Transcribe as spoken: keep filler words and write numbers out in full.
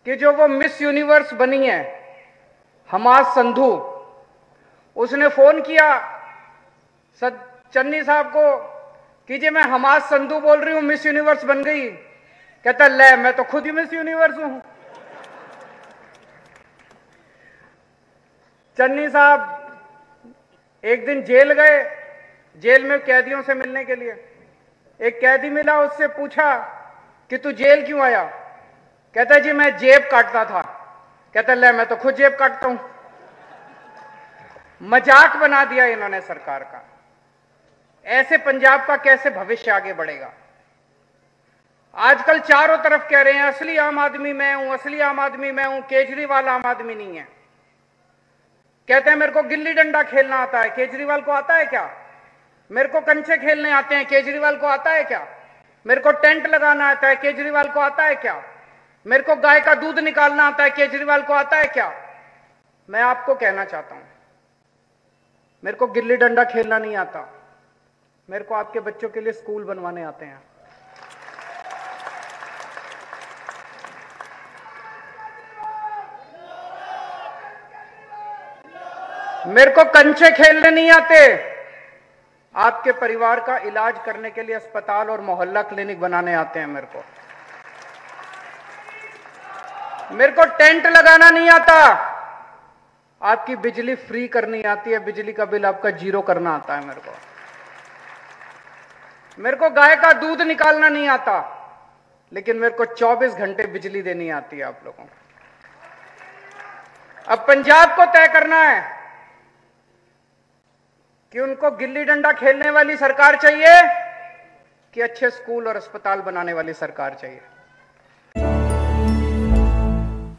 कि जो वो मिस यूनिवर्स बनी है हमास संधू, उसने फोन किया चन्नी साहब को कि जी मैं हमास संधू बोल रही हूं, मिस यूनिवर्स बन गई। कहता ले मैं तो खुद ही मिस यूनिवर्स हूं। चन्नी साहब एक दिन जेल गए, जेल में कैदियों से मिलने के लिए। एक कैदी मिला, उससे पूछा कि तू जेल क्यों आया? कहता जी मैं जेब काटता था। कहता ले मैं तो खुद जेब काटता हूं। मजाक बना दिया इन्होंने सरकार का। ऐसे पंजाब का कैसे भविष्य आगे बढ़ेगा? आजकल चारों तरफ कह रहे हैं असली आम आदमी मैं हूं, असली आम आदमी मैं हूं, केजरीवाल आम आदमी नहीं है। कहते हैं मेरे को गिल्ली डंडा खेलना आता है, केजरीवाल को आता है क्या? मेरे को कंचे खेलने आते हैं, केजरीवाल को आता है क्या? मेरे को टेंट लगाना आता है, केजरीवाल को आता है क्या? मेरे को गाय का दूध निकालना आता है, केजरीवाल को आता है क्या? मैं आपको कहना चाहता हूं, मेरे को गिल्ली डंडा खेलना नहीं आता, मेरे को आपके बच्चों के लिए स्कूल बनवाने आते हैं। मेरे को कंचे खेलने नहीं आते, आपके परिवार का इलाज करने के लिए अस्पताल और मोहल्ला क्लिनिक बनाने आते हैं। मेरे को मेरे को टेंट लगाना नहीं आता, आपकी बिजली फ्री करनी आती है, बिजली का बिल आपका जीरो करना आता है। मेरे को मेरे को गाय का दूध निकालना नहीं आता, लेकिन मेरे को चौबीस घंटे बिजली देनी आती है आप लोगों को। अब पंजाब को तय करना है कि उनको गिल्ली डंडा खेलने वाली सरकार चाहिए कि अच्छे स्कूल और अस्पताल बनाने वाली सरकार चाहिए।